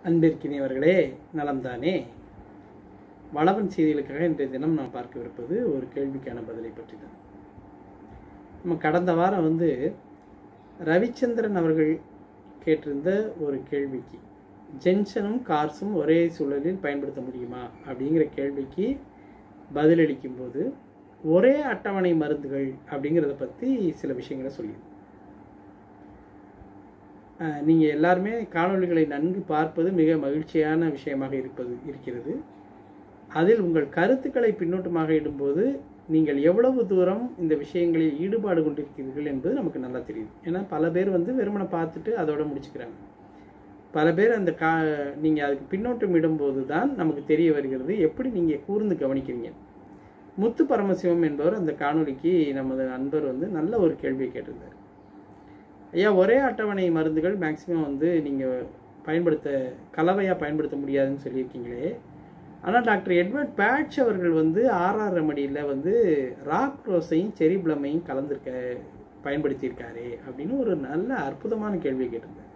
அன்பிற்கினியவர்களே, நலம்தானே? வளவன் செய்திகளுக்காக இன்றைய தினம் நாம் பார்க்கவிருப்பது ஒரு கேள்விக்கான பதிலை பற்றி தான். நம்ம கடந்த வாரம் ரவிச்சந்திரன் அவர்கள் கேட்டிருந்த ஒரு கேள்விக்கு, ஜென்சனும் கார்ஸும் ஒரே சூழலில் பயன்படுத்த முடியுமா அப்படிங்கிற கேள்விக்கு பதிலளிக்கும் போது ஒரே அட்டவணை மருந்துகள் அப்படிங்கிறத பற்றி சில விஷயங்களை சொல்லியிருந்தோம். நீங்கள் எல்லாருமே காணொளிகளை நன்கு பார்ப்பது மிக மகிழ்ச்சியான விஷயமாக இருக்கிறது. அதில் உங்கள் கருத்துக்களை பின்னோட்டமாக இடும்போது நீங்கள் எவ்வளவு தூரம் இந்த விஷயங்களில் ஈடுபாடு கொண்டிருக்கிறீர்கள் என்பது நமக்கு நல்லா தெரியுது. ஏன்னா பல பேர் வெறுமனை பார்த்துட்டு அதோட முடிச்சுக்கிறாங்க. பல பேர் அந்த நீங்கள் அதுக்கு பின்னோட்டம் இடும்போது தான் நமக்கு தெரிய வருகிறது எப்படி நீங்கள் கூர்ந்து கவனிக்கிறீங்க. முத்து பரமசிவம் என்பவர் அந்த காணொளிக்கு நமது நண்பர் நல்ல ஒரு கேள்வியை கேட்டிருந்தார். ஐயா, ஒரே அட்டவணை மருந்துகள் மேக்சிமம் நீங்கள் கலவையாக பயன்படுத்த முடியாதுன்னு சொல்லியிருக்கீங்களே. ஆனால் டாக்டர் எட்வர்ட் பேட்ச் அவர்கள் ஆர்ஆர் ரெமடியில் ராக் ரோஸையும் செரி பிளமையும் பயன்படுத்தியிருக்காரு அப்படின்னு ஒரு நல்ல அற்புதமான கேள்வியை கேட்டிருந்தார்.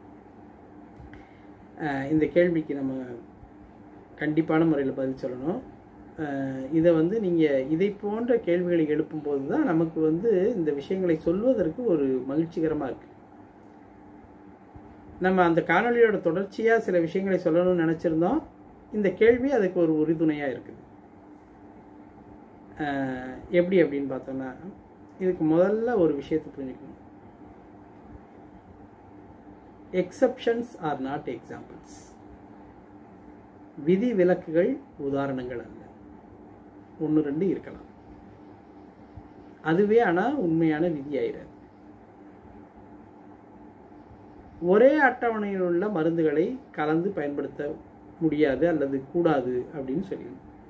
இந்த கேள்விக்கு நம்ம கண்டிப்பான முறையில் பதில் சொல்லணும். இதை நீங்கள் இதை போன்ற கேள்விகளை எழுப்பும்போது தான் நமக்கு இந்த விஷயங்களை சொல்வதற்கு ஒரு மகிழ்ச்சிகரமாக இருக்குது. நம்ம அந்த காணொலியோட தொடர்ச்சியாக சில விஷயங்களை சொல்லணும்னு நினச்சிருந்தோம். இந்த கேள்வி அதுக்கு ஒரு உறுதுணையாக இருக்குது. எப்படி அப்படின்னு பார்த்தோம்னா, இதுக்கு முதல்ல ஒரு விஷயத்தை புரிஞ்சுக்கணும். Exceptions are not examples. விதி விலக்குகள் உதாரணங்கள் அல்ல. 1-2 இருக்கலாம், அதுவே ஆனால் உண்மையான விதி ஆயிடாது. ஒரே அட்டவணையில் உள்ள மருந்துகளை கலந்து பயன்படுத்த முடியாது அல்லது கூடாது அப்படின்னு சொல்லி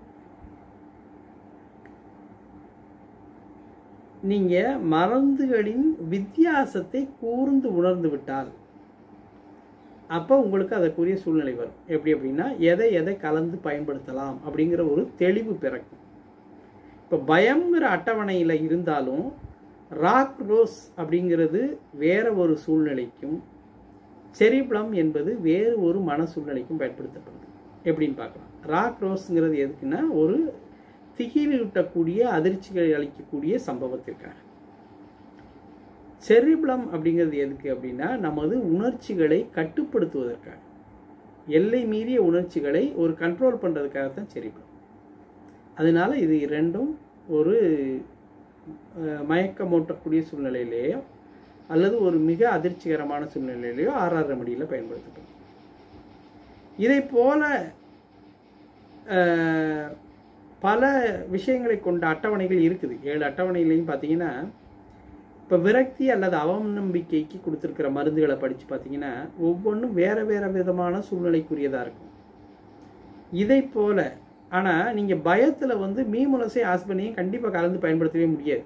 நீங்க மருந்துகளின் வித்தியாசத்தை கூர்ந்து உணர்ந்து விட்டால் அப்போ உங்களுக்கு அதற்குரிய சூழ்நிலை வரும். எப்படி அப்படின்னா, எதை கலந்து பயன்படுத்தலாம் அப்படிங்கிற ஒரு தெளிவு பிறக்கும். இப்போ பயம்ங்கிற அட்டவணையில் இருந்தாலும் ராக் ரோஸ் அப்படிங்கிறது வேற ஒரு சூழ்நிலைக்கும், செரி பிளம் என்பது வேறு ஒரு மன சூழ்நிலைக்கும் பயன்படுத்தப்படுது. எப்படின்னு பார்க்கலாம். ராக் ரோஸ்ங்கிறது எதுக்குன்னா, ஒரு திகிலூட்டக்கூடிய அதிர்ச்சிகளை அளிக்கக்கூடிய சம்பவத்திற்காக. செரி பிளம் அப்படிங்கிறது எதுக்கு அப்படின்னா, நமது உணர்ச்சிகளை கட்டுப்படுத்துவதற்காக, எல்லை மீறிய உணர்ச்சிகளை ஒரு கண்ட்ரோல் பண்ணுறதுக்காகத்தான் செரி பிளம். அதனால இது இரண்டும் ஒரு மயக்கமூட்டக்கூடிய சூழ்நிலையிலேயோ அல்லது ஒரு மிக அதிர்ச்சிகரமான சூழ்நிலையிலேயோ ஆர்ஆர் ரெமடியில் பயன்படுத்தப்படும். இதை போல பல விஷயங்களை கொண்ட அட்டவணைகள் இருக்குது. 7 அட்டவணையிலையும் பார்த்தீங்கன்னா, இப்போ விரக்தி அல்லது அவநம்பிக்கைக்கு கொடுத்துருக்கிற மருந்துகளை படித்து பார்த்தீங்கன்னா, ஒவ்வொன்றும் வேறு வேறு விதமான சூழ்நிலைக்குரியதாக இருக்கும். இதை போல ஆனால் நீங்கள் பயத்தில் மீமுலசை ஆஸ்பனையும் கண்டிப்பாக கலந்து பயன்படுத்தவே முடியாது.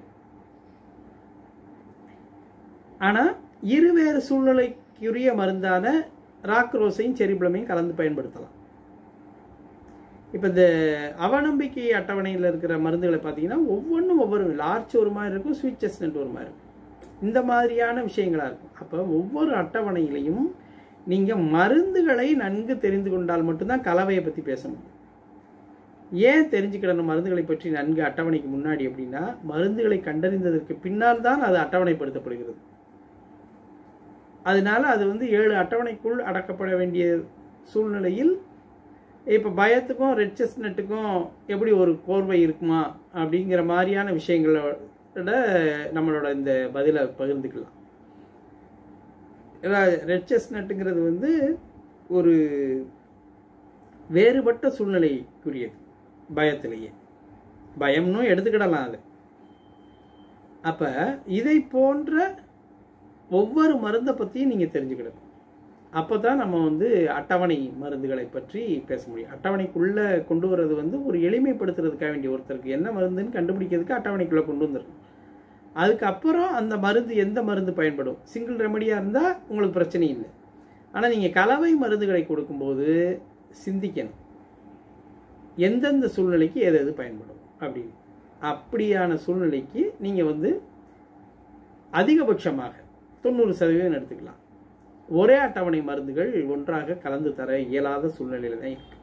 ஆனால் இருவேறு சூழ்நிலைக்குரிய மருந்தான ராக் ரோஸையும் செரி பிளமையும் கலந்து பயன்படுத்தலாம். இப்போ இந்த அவநம்பிக்கை அட்டவணையில் இருக்கிற மருந்துகளை பார்த்தீங்கன்னா, ஒவ்வொன்றும் ஒவ்வொரு லார்ச் ஒரு மாதிரி இருக்கும், ஸ்வீட் செஸ்னட் ஒரு மாதிரி இருக்கும். இந்த மாதிரியான விஷயங்களாக இருக்கும். அப்போ ஒவ்வொரு அட்டவணையிலையும் நீங்கள் மருந்துகளை நன்கு தெரிந்து கொண்டால் மட்டும்தான் கலவையை பற்றி பேச முடியும். ஏன் தெரிஞ்சுக்கிடணும் மருந்துகளை பற்றி நன்கு அட்டவணைக்கு முன்னாடி அப்படின்னா, மருந்துகளை கண்டறிந்ததற்கு பின்னால் தான் அது அட்டவணைப்படுத்தப்படுகிறது. அதனால அது 7 அட்டவணைக்குள் அடக்கப்பட வேண்டிய சூழ்நிலையில் இப்போ பயத்துக்கும் ரெட் செஸ்னட்டுக்கும் எப்படி ஒரு கோர்வை இருக்குமா அப்படிங்கிற மாதிரியான விஷயங்களோட நம்மளோட இந்த பதிலை பகிர்ந்துக்கலாம். ரெட் செஸ்னட்டுங்கிறது ஒரு வேறுபட்ட சூழ்நிலைக்குரியது. பயத்திலேயே பயம்னு எடுத்துக்கிடலாம் அது. அப்போ இதை போன்ற ஒவ்வொரு மருந்தை பற்றியும் நீங்கள் தெரிஞ்சுக்கிடணும். அப்போ தான் நம்ம அட்டவணை மருந்துகளை பற்றி பேச முடியும். அட்டவணைக்குள்ளே கொண்டு வர்றது ஒரு எளிமைப்படுத்துறதுக்காக வேண்டிய, ஒருத்தருக்கு என்ன மருந்துன்னு கண்டுபிடிக்கிறதுக்கு அட்டவணைக்குள்ளே கொண்டு வந்துடும். அதுக்கப்புறம் அந்த மருந்து எந்த மருந்து பயன்படும், சிங்கிள் ரெமடியாக இருந்தால் உங்களுக்கு பிரச்சனை இல்லை. ஆனால் நீங்கள் கலவை மருந்துகளை கொடுக்கும்போது சிந்திக்கணும், எந்தெந்த சூழ்நிலைக்கு எது பயன்படும் அப்படின்னு. அப்படியான சூழ்நிலைக்கு நீங்கள் அதிகபட்சமாக 90% எடுத்துக்கலாம். ஒரே அட்டவணை மருந்துகள் ஒன்றாக கலந்து தர இயலாத சூழ்நிலையில தான் இருக்கு.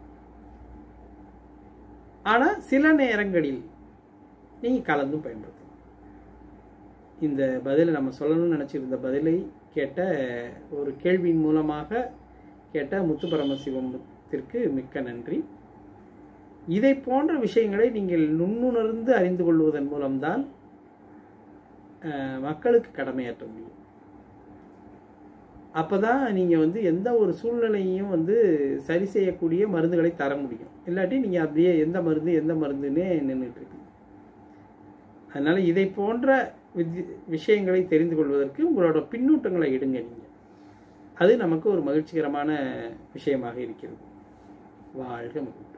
ஆனால் சில நேரங்களில் நீங்கள் கலந்தும் பயன்படுத்தலாம். இந்த பதிலை நம்ம சொல்லணும்னு நினச்சிருந்த பதிலை கேட்ட ஒரு கேள்வியின் மூலமாக கேட்ட முத்து பரமசிவத்திற்கு மிக்க நன்றி. இதை போன்ற விஷயங்களை நீங்கள் நுண்ணுணர்ந்து அறிந்து கொள்வதன் மூலம்தான் மக்களுக்கு கடமையாற்ற முடியும். அப்போதான் நீங்கள் எந்த ஒரு சூழ்நிலையும் சரி செய்யக்கூடிய மருந்துகளை தர முடியும். இல்லாட்டி நீங்கள் அப்படியே எந்த மருந்துன்னே நின்றுட்டு இருக்கீங்க. அதனால் இதை போன்ற விஷயங்களை தெரிந்து கொள்வதற்கு உங்களோட பின்னூட்டங்களை இடுங்க. நீங்கள் அது நமக்கு ஒரு மகிழ்ச்சிகரமான விஷயமாக இருக்கிறது. வாழ்க மகிழ்ச்சி.